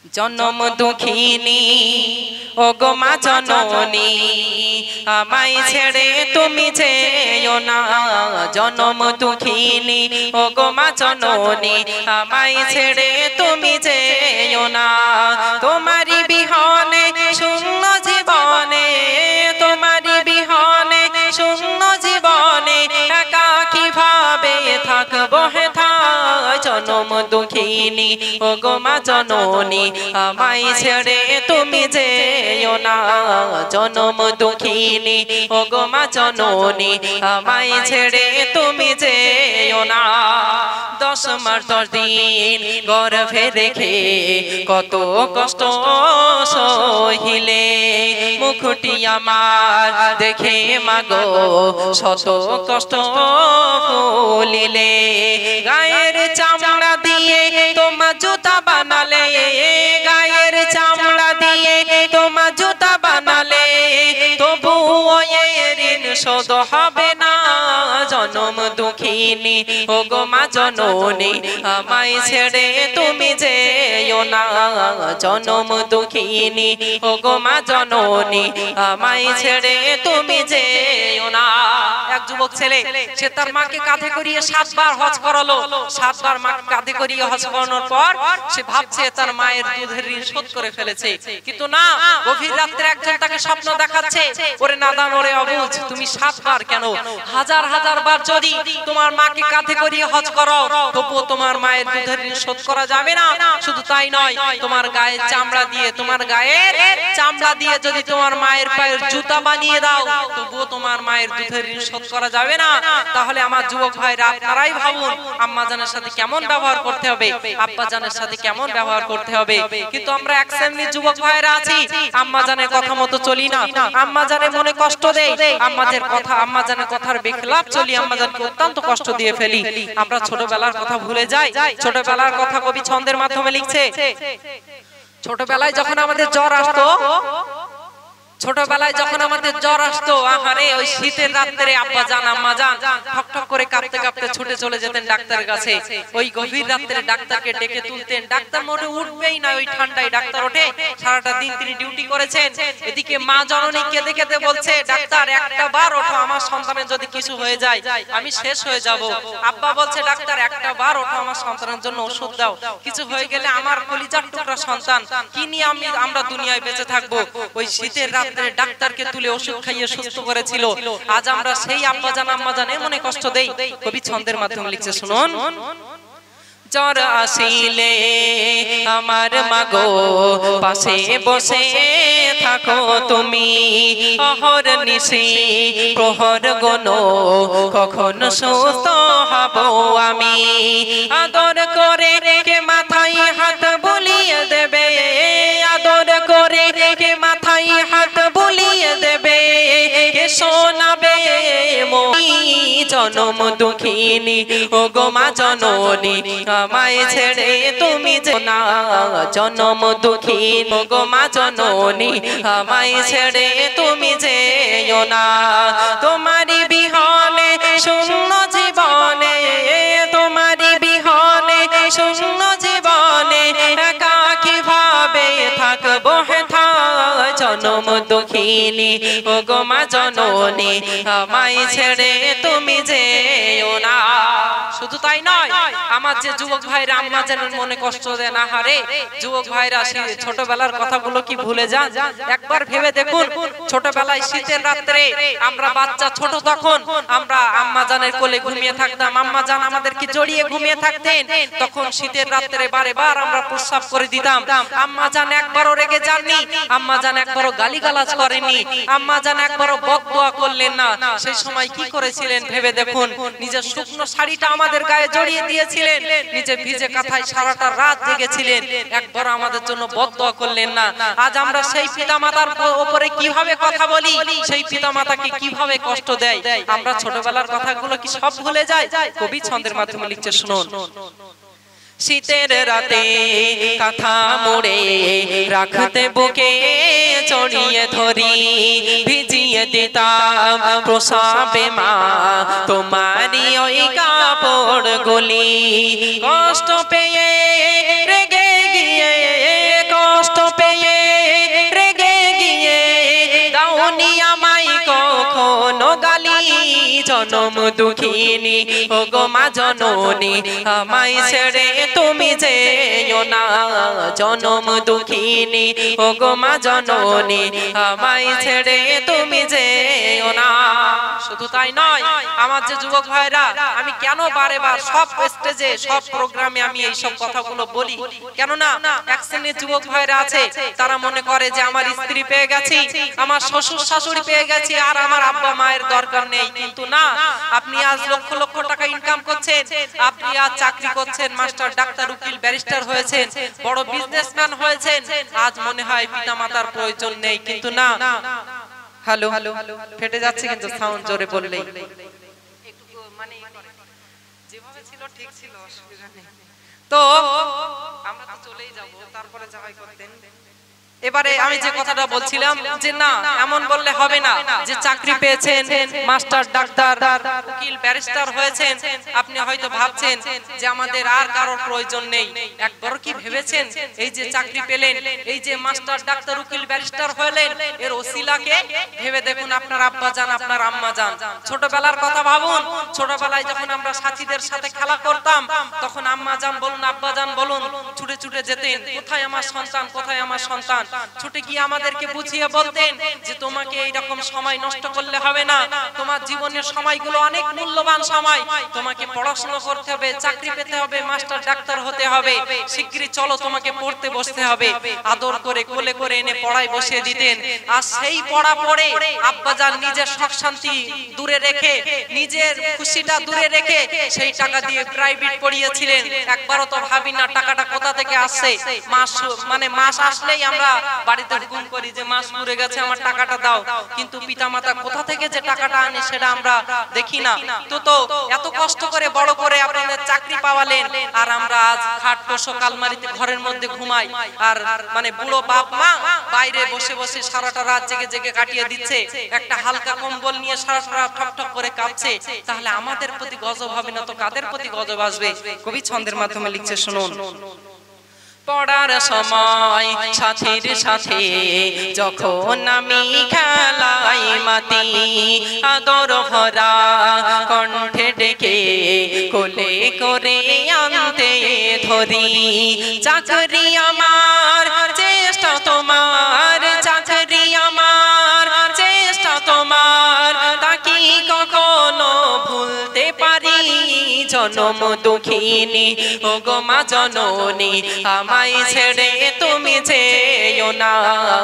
জনম দুঃখিনী ও গো মা জননী আমায় ছেড়ে তুমি যেও না। জনম দুঃখিনী ও গো মা জননী আমায় ছেড়ে তুমি যেও না। তোমারি বিহনে শূন্য জীবনে, তোমারি বিহনে শূন্য জীবনে একা কিভাবে থাকবো হেথায়। জনম দুঃখিনী ও গো মা জননী আমায় ছেড়ে তুমি যেও না। জনম দুঃখিনী ও গো মা জননী আমায় ছেড়ে তুমি যেও না। 10 মাস 10 দিন গর্ভে রেখে কত কষ্ট সহিলে, মুখটি আমার দেখে মাগো শত কষ্ট ভুলিলে। গায়ের চামড়া দিয়ে তোমার জুতা বানালে, গায়ের চামড়া দিয়ে তোমার জুতা বানালে, তবুও এর ঋণ শোধ হবে না। জনম দুঃখিনী ও গো মা জননী আমায় ছেড়ে তুমি যেও না। জনম দুঃখিনী ও গো মা জননী আমায় ছেড়ে তুমি যেও না। এক যুবক ছেলে সে তার মাকে কাঁধে করিয়ে 7 বার হজ করালো। 7 বার মাকে কাঁধে করিয়ে হজ করানোর পর সে ভাবছে তার মায়ের দুধের ঋণ শোধ করে ফেলেছে, কিন্তু না, গভীর রাত্রে একজন তাকে স্বপ্ন দেখাচ্ছে, ওরে নাদান ওরে অবুঝ, তুমি 7 বার কেন, হাজার হাজার বার যদি তোমার মাকে কাঁধে করিয়ে হজ করো তবুও তোমার মায়ের দুধের ঋণ শোধ করা যাবে না। শুধু তাই নয়, তোমার গায়ের চামড়া দিয়ে, তোমার গায়ের চামড়া দিয়ে যদি তোমার মায়ের পায়ের জুতা বানিয়ে দাও তবুও তোমার মায়ের দুধের ঋণ শোধ করা যাবে না। তাহলে আমার যুবক ভাইরা আপনারাই ভাবুন আম্মা জানের সাথে কেমন ব্যবহার করতে হবে, আব্বা জানের সাথে কেমন ব্যবহার করতে হবে। কিন্তু আমরা এক শ্রেণীর যুবক ভাইরা আছি, আম্মা জানের কথা মতো চলি না, আম্মা জানের মনে কষ্ট দেই, আম্মা জানের কথার বেখলাফ চলি, আম্মা জানকে অত্যন্ত কষ্ট দিয়ে ফেলি। আমরা ছোটবেলার কথা ভুলে যাই। ছোটবেলার কথা কবি ছন্দের মাধ্যমে লিখছে, ছোটবেলায় যখন আমাদের জ্বর আসতো, ছোটবেলায় যখন আমাদের জ্বর আসতো, আহারে ওই শীতের রাত্রে আব্বা জান আম্মা জান ঠক ঠক করে কাঁপতে কাঁপতে ছুটে চলে যেতেন ডাক্তারের কাছে। ওই গভীর রাত্রে ডাক্তারকে ডেকে তুলতেন, ডাক্তার মোটে উঠবেই না, ওই ঠান্ডায় ডাক্তার ওঠে, সারাটা দিন তিনি ডিউটি করেছেন। এদিকে মা জননী কেঁদে কেঁদে বলছে, ডাক্তার একটা বার ওঠো, আমার সন্তানের যদি কিছু হয়ে যায় আমি শেষ হয়ে যাব। আব্বা বলছে, ডাক্তার একটা বার ওঠো, আমার সন্তানের জন্য ওষুধ দাও, কিছু হয়ে গেলে আমার কলিজার টুকরা সন্তান কি নিয়ে আমরা দুনিয়ায় বেঁচে থাকবো। ওই শীতের ডাক্তারকে তুলে ওষুধ খাইয়ে সুস্থ করেছিল। আজ আমরা সেই আব্বা জান আম্মা জানের মনে কষ্ট দেই। কবি ছন্দের মাধ্যমে লিখছে, শুনুন। জ্বর আসিলে আমার মাগো পাশে বসে থাকো তুমি, অহর নিশি প্রহর গনো কখন সুস্থ হব আমি। আদর করে কে মাথায় হাত বুলিয়ে দেবে, আদর করে কে মাথায় হাত বুলিয়ে দেবে, কে শোনাবে জনম দুঃখিনী ও গো মা জননী আমায় ছেড়ে তুমি যেও না। জনম দুঃখিনী ও গো মা জননী আমায় ছেড়ে তুমি যেও না। তোমারি বিহনে শূন্য জীবনে, তোমারি বিহনে শূন্য জীবনে একা কিভাবে থাকবো হেথায়। জনম দুঃখিনী ও গো মা জননী আমায় ছেড়ে তুমি যেও না। শুধু তাই নয়, আমার যে যুবক ভাইরা আম্মা জানের মনে কষ্ট দেয় না, হারে যুবক ভাইরা ছোটবেলার কথাগুলো কি ভুলে যান? একবার ভেবে দেখুন, ছোটবেলায় শীতের রাত্রে আমরা বাচ্চা ছোট, তখন আমরা আম্মা জানের কোলে ঘুমিয়ে থাকতাম, আম্মা জান আমাদেরকে জড়িয়ে ঘুমিয়ে থাকতেন। তখন শীতের রাত্রে বারে বার আমরা প্রস্রাব করে দিতাম। আম্মা জান একবারও রেগে যাননি, আম্মা জান একবারও গালিগালাজ করেননি, আম্মা জান একবারও বদদোয়া করলেন না। সেই সময় কি করেছিলেন ভেবে দেখুন, নিজের শুকনো শাড়িটা আমাদের গায়ে জড়িয়ে দিয়েছিলেন, নিজে ভিজে কাঁথায় সারাটা রাত জেগেছিলেন, একবার আমাদের জন্য বদদোয়া করলেন না। আজ আমরা সেই পিতামাতার উপরে কিভাবে কথা বলি, সেই পিতামাতাকে কিভাবে কষ্ট দেয়, আমরা ছোটবেলার কথাগুলো কি সব ভুলে যাই? কবি ছন্দের মাধ্যমে লিখছে, শুনুন। শীতের রাতে কাঁথা মুড়ে রাখতে বুকে জড়িয়ে ধরি, ভিজিয়ে দিতাম প্রসাবে মা তোমারি ওই কাপড় গুলি। কষ্ট পেয়ে রেগে গিয়ে জনম দুঃখিনী ওগো মা জননী আমায় ছেড়ে তুমি যেও না জনম দুঃখিনী ওগো মা জননী আমায় ছেড়ে তুমি যেও না। শুধু তাই নয়, আমার যে যুবক ভাইরা, আমি কেন বারে বার সব স্টেজে সব প্রোগ্রামে আমি এই সব কথাগুলো বলি, কেন না এক শ্রেণীর যুবক ভাইরা আছে তারা মনে করে যে আমার স্ত্রী পেয়ে গেছি, আমার শ্বশুর শাশুড়ি পেয়ে গেছি, আর আমার আব্বা মায়ের দরকার নেই। কিন্তু না, আপনি আজ লক্ষ লক্ষ টাকা ইনকাম করছেন, আপনি আজ চাকরি করছেন, মাস্টার ডাক্তার উকিল ব্যারিস্টার হয়েছেন, বড় বিজনেসম্যান হয়েছেন, আজ মনে হয় পিতামাতার প্রয়োজন নেই। কিন্তু না, হ্যালো ফেটে যাচ্ছে কিন্তু সাউন্ড জোরে বললেই একটু মানে যেভাবে ছিল ঠিক ছিল, অসুবিধা নেই। তো আমরা তো চলেই যাব, তারপরে যাই করতেন। এবারে আমি যে কথাটা বলছিলাম যে না, এমন বললে হবে না যে চাকরি পেয়েছেন, মাস্টার ডাক্তার উকিল ব্যারিস্টার হয়েছেন, আপনি হয়তো ভাবছেন যে আমাদের আর কারোর প্রয়োজন নেই। একবার কি ভেবেছেন এই যে চাকরি পেলেন, এই যে মাস্টার ডাক্তার উকিল ব্যারিস্টার হলেন, এর ওসিলাকে ভেবে দেখুন আপনার আব্বা জান, আপনার আম্মা জান। ছোটবেলার কথা ভাবুন, ছোটবেলায় যখন আমরা সাথীদের সাথে খেলা করতাম, তখন আম্মা জান বলুন আব্বা জান বলুন ছুটে ছুটে যেতেন, কোথায় আমার সন্তান, কোথায় আমার সন্তান। ছুটে গিয়ে আমাদেরকে বুঝিয়ে বলতেন যে তোমাকে এইরকম সময় নষ্ট করলে হবে না, তোমার জীবনের সময়গুলো অনেক মূল্যবান সময়, তোমাকে পড়াশোনা করতে হবে, চাকরি পেতে হবে, মাস্টার ডাক্তার হতে হবে, শিগগিরই চলো তোমাকে পড়তে বসতে হবে। আদর করে কোলে করে এনে পড়ায় বসিয়ে দিতেন। আর সেই পড়া পড়ে আব্বাজান নিজের সুখ শান্তি দূরে রেখে, নিজের খুশিটা দূরে রেখে সেই টাকা দিয়ে প্রাইভেট পড়িয়েছিলেন। একবারও তো ভাবি না টাকাটা কোথা থেকে আসছে। মাস আসলেই আমরা বাড়িতে হুকুম করি যে মাস পুড়ে গেছে, আমার টাকাটা দাও। কিন্তু পিতামাতা কোথা থেকে যে টাকাটা আনে সেটা আমরা দেখি না। তো এত কষ্ট করে বড় করে আপনাদের চাকরি পাওয়ালেন, আর আমরা আজ খাট তোষক আলমারিতে ঘরের মধ্যে ঘুমাই। আর বুড়ো বাপ মা বাইরে বসে বসে সারাটা রাত জেগে জেগে কাটিয়ে দিচ্ছে, একটা হালকা কম্বল নিয়ে সারাটা রাত ঠক ঠক করে কাঁপছে। তাহলে আমাদের প্রতি গজব হবে না তো কাদের প্রতি গজব আসবে? কবি ছন্দের মাধ্যমে লিখছে, শুনুন। পড়ার সময় সাথীর সাথে যখন আমি খেলাই মাতি, আদর ভরা কণ্ঠে ডেকে কোলে করে আনতে ধরি। চাকরি আমার চেষ্টা তোমার, চাকরি আমার চেষ্টা তোমার, তাকি কখনো ভুলতে পারি। জনম দুঃখিনী ওগো মা জননী আমায় ছেড়ে তুমি যেও না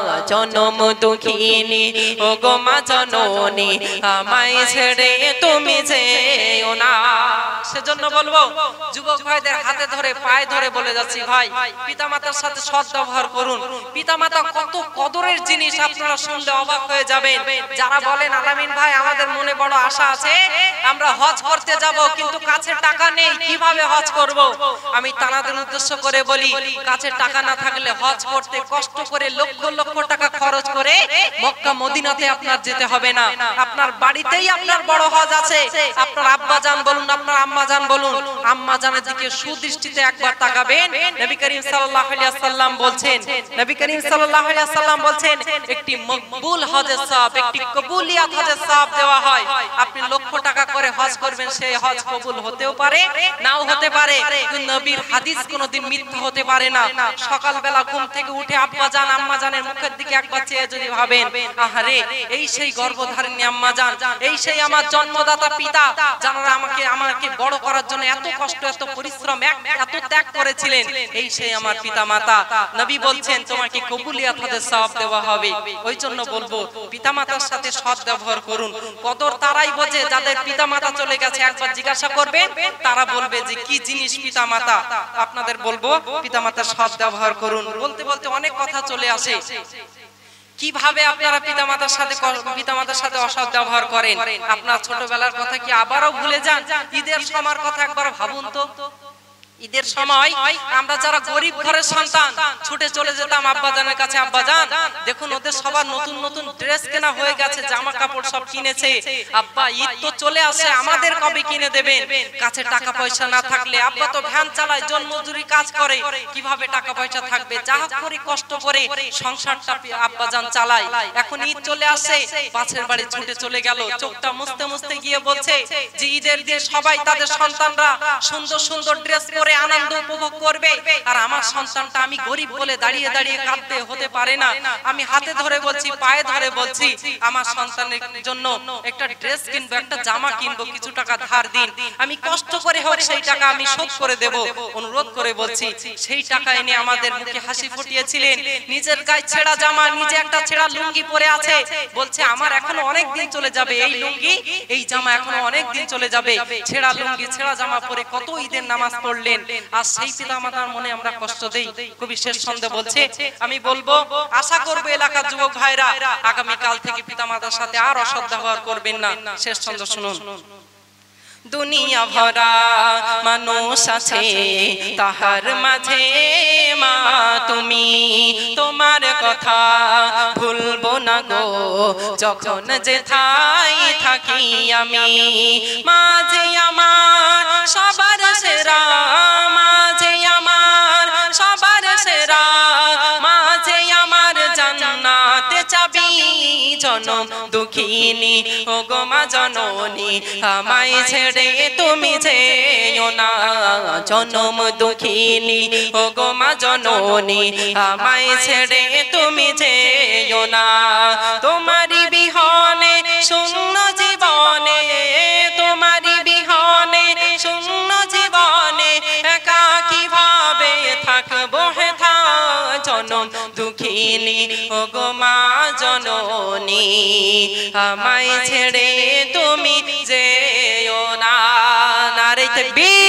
জনম দুঃখিনী ওগো মা জননী আমায় ছেড়ে তুমি যেও না। সেজন্য বলবো যুবক ভাইদের হাতে ধরে পায়ে ধরে বলে যাচ্ছি, ভাই পিতামাতার সাথে সৎ ব্যবহার করুন। পিতামাতা কত কদরের জিনিস, আপনারা শুনলে অবাক হয়ে যাবেন। যারা বলেন আলামিন ভাই আমাদের মনে বড় আশা আছে, আমরা হজ করতে যাব কিন্তু কাছে টাকা নেই, কিভাবে হজ করব? আমি তাদের উদ্দেশ্য করে বলি, কাছে টাকা না থাকলে হজ করতে কষ্ট করে লক্ষ লক্ষ টাকা খরচ করে মক্কা মদিনাতে আপনার যেতে হবে না। আপনার বাড়িতেই আপনার বড় হজ আছে। আপনার আব্বা জান বলুন, আপনার আম্মা জান বলুন, আম্মা জানের দিকে সুদৃষ্টিতে একবার তাকাবেন। নবী করিম সাল্লাল্লাহু আলাইহি ওয়াসাল্লাম বলছেন, নবী করিম সাল্লাল্লাহু আলাইহি ওয়াসাল্লাম বলছেন, একটি মকবুল হজের সওয়াব, একটি কবুলিয়াত হজের সওয়াব দেওয়া হয়। আপনি লক্ষ টাকা করে হজ করবেন, সেই হজ কবুল হতেও পারে নাও হতে পারে, কিন্তু নবীর হাদিস কোনোদিন মিথ্যা হতে পারে না। সকালবেলা ঘুম থেকে উঠে আব্বা জান আম্মা জানের মুখের দিকে একবার চেয়ে যদি ভাবেন, আহারে এই সেই গর্ভধারিণী আম্মা জান, এই সেই আমার জন্মদাতা পিতা, যারা আমাকে বড় করার জন্য এত কষ্ট এত পরিশ্রম এত ত্যাগ করেছিলেন, এই সেই আমার পিতা মাতা। নবী বলছেন তোমাকে কবুলিয়াত হজের সওয়াব দেওয়া হবে। ওই জন্য বলবো পিতামাতার সাথে সৎ ব্যবহার করুন। কদর তারাই বোঝে যাদের পিতামাতা চলে গেছে। একবার জিজ্ঞাসা করবেন, তারা বলবে যে কি জিনিস পিতামাতা। আপনাদের বলবো পিতামাতার সৎ ব্যবহার করুন। বলতে বলতে অনেক কথা চলে আসে, কিভাবে আপনারা পিতামাতার সাথে অসৎ ব্যবহার করেন। আপনার ছোটবেলার কথা কি আবারও ভুলে যান? ঈদের সময়ের কথা একবার ভাবুন তো, ঈদের সময় আমরা যারা গরিব ঘরের সন্তান ছুটে চলে যেতাম আব্বাজানের কাছে, আব্বাজান দেখুন ওদের সবার নতুন নতুন ড্রেস কেনা হয়ে গেছে, জামা কাপড় সব কিনেছে, আব্বা ঈদ তো চলে আসে, আমাদের কবে কিনে দেবেন? কাছে টাকা পয়সা না থাকলে, আব্বা তো ভ্যান চালায়, জন্মজুরি কাজ করে, কিভাবে টাকা পয়সা থাকবে? যা হোক করে কষ্ট করে সংসারটা আব্বাজান চালায়। এখন ঈদ চলে আসে, পাশের বাড়ি ছুটে চলে গেল, চোখটা মুছতে মুছতে গিয়ে বলছে যে ঈদের দিন সবাই তাদের সন্তানরা সুন্দর সুন্দর ড্রেস পরে আনন্দ উপভোগ করবে, আর আমার সন্তানটা আমি গরিব বলে দাঁড়িয়ে দাঁড়িয়ে কাঁদতে হতে পারে না। আমি হাতে ধরে বলছি, পায়ে ধরে বলছি, আমার সন্তানের জন্য একটা ড্রেস কিনবো, একটা জামা কিনবো, কিছু টাকা ধার দিন, আমি কষ্ট করে হোক সেই টাকা আমি শোধ করে দেব, অনুরোধ করে বলছি। সেই টাকা এনে আমাদের মুখে হাসি ফুটিয়েছিলেন। নিজের গায়ে ছেঁড়া জামা, নিজে একটা ছেঁড়া লুঙ্গি পরে আছে, বলছে আমার এখনো অনেক দিন চলে যাবে, এই লুঙ্গি এই জামা এখনো অনেক দিন চলে যাবে। ছেঁড়া লুঙ্গি ছেঁড়া জামা পরে কত ঈদের নামাজ পড়লেন, আর সেই পিতামাতার মনে আমরা কষ্ট দেই। কবি শেষ ছন্দে বলছে, আমি বলবো আশা করবো এলাকার যুবক ভাইরা আগামী কাল থেকে পিতামাতার সাথে আর অসৎ ব্যবহার করবেন না। শেষ ছন্দ শুনুন। দুনিয়া ভরা মানুষ আছে, তাহার মাঝে মা তুমি, তোমার কথা ভুলবো না গো যখন যেথায় থাকি আমি। মাঝে আমার সবার সেরা, মাঝে আমার সবার সেরা, মাঝে আমার জান্নাতে চাবি, জনম দুঃখিনী ও গো মা জননী, আমায় ছেড়ে তুমি যেও না, জনম দুঃখিনী ও গো মা জননী, আমায় ছেড়ে তুমি যেও না। তোমারি বিহনে শূন্য জীবনে, তোমারি বিহনে শূন্য জীবনে, একাকী ভাবে থাকবো হেথা, জনম দুঃখিনী ও গো মা জননী, আমায় ছেড়ে তুমি যেও না। নারে তাকবীর।